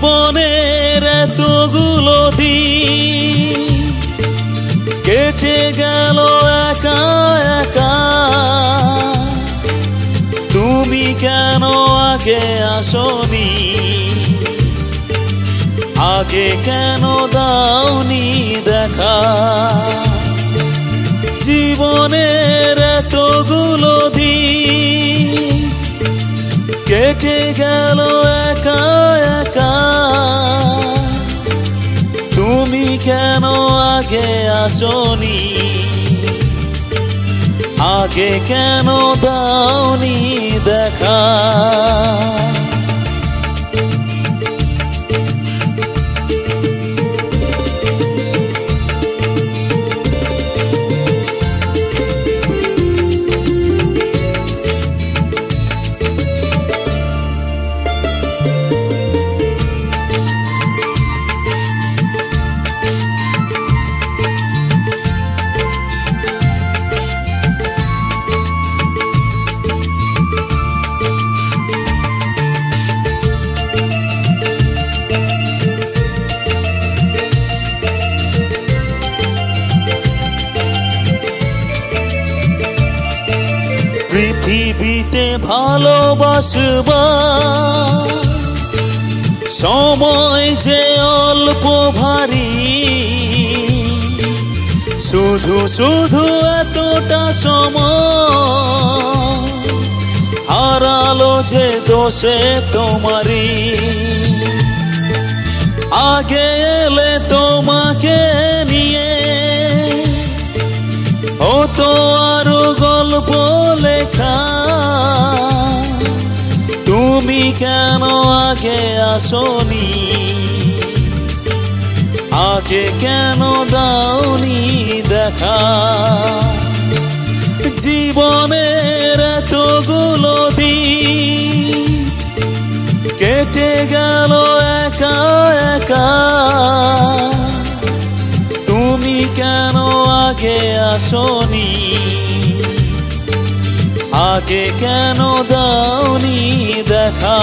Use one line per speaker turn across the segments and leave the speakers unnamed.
জীবনের এতগুলো দিন কেটে গেল একা একা, তুমি কেন আগে আসনি, আগে কেন দাওনি দেখা। জীবনের এতগুলো দিন কেটে গেল একা একা, তুমি কেন আগে আসনি, আগে কেন দাওনি দেখা। পৃথিবীতে ভালোবাসবা সময় যে অল্প ভারী, শুধু শুধু এতটা সময় হারালো যে দোষে তোমারই। আগে এলে তোমাকে নিয়ে হতো আরো গল্প লেখা, তুমি কেন আগে আসনি, আগে কেন দাওনি দেখা। জীবনের এতগুলো দিন কেটে গেল একা একা, তুমি কেন আগে আসনি, আগে কেন দাওনি দেখা।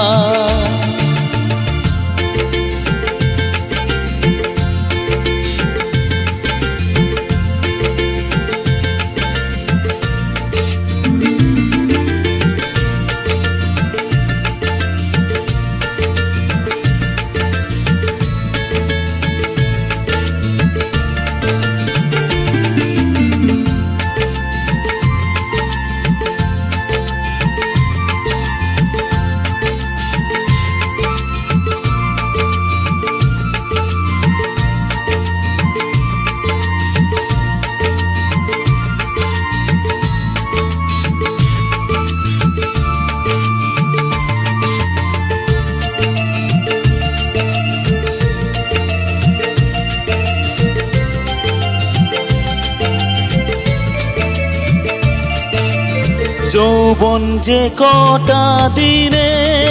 যৌবন যে কটা দিনে,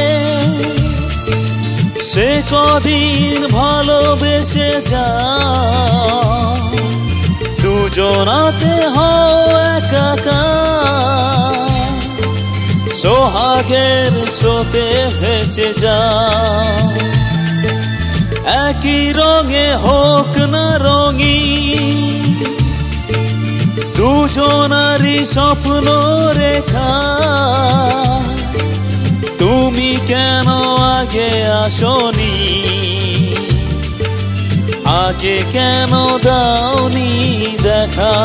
সে কদিন ভালোবেসে যা, দুজনাতে হও একাকার, সোহাগের স্রোতে ভেসে যা। একই রঙে হোক না রঙিন, দুজনারই স্বপ্ন রেখা, তুমি কেন আগে আসনি, আগে কেন দাওনি দেখা।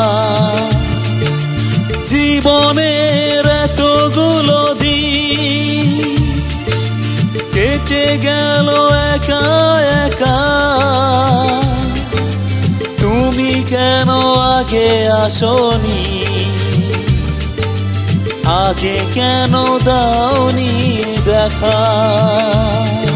জীবনের এতগুলো দিন কেটে গেল একা একা, তুমি কেন আগে আসনি, আগে কেন দাওনি দেখা।